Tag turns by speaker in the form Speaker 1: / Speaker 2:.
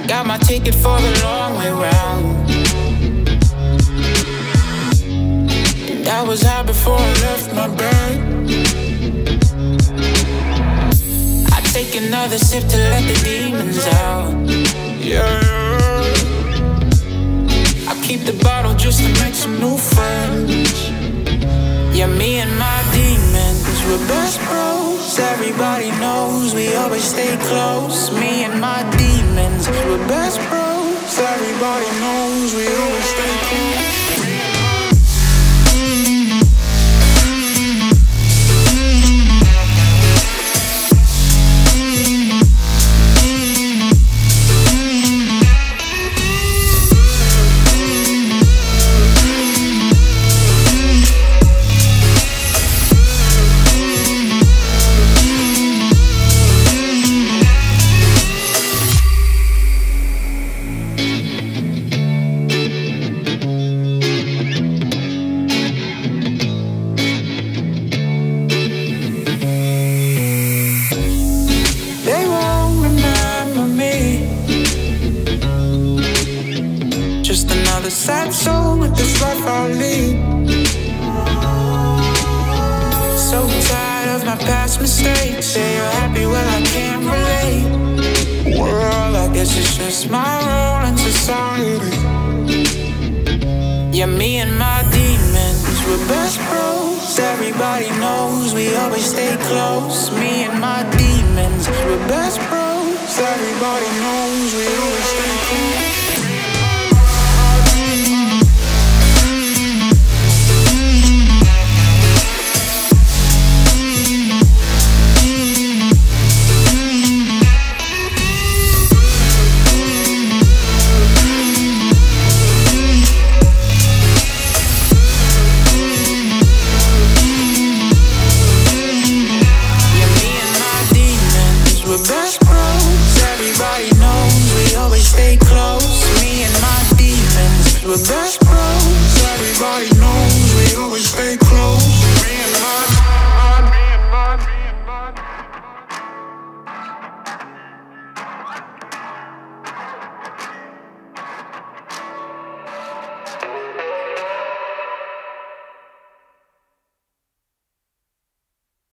Speaker 1: got my ticket for the long way round. And I was high before I left my bed. I take another sip to let the demons out. Yeah, I keep the bottle just to make some new friends. Yeah, me and my demons, we're best bros. Everybody knows we always stay close. Me and my demons, we're best bros. Everybody knows we always stay close. Just another sad soul with this life I lead. So tired of my past mistakes. Say you're happy, well I can't relate. Well, I guess it's just my role in society. Yeah, me and my demons, we're best bros. Everybody knows we always stay close. Me and my demons, we're best bros. Everybody knows we always stay close.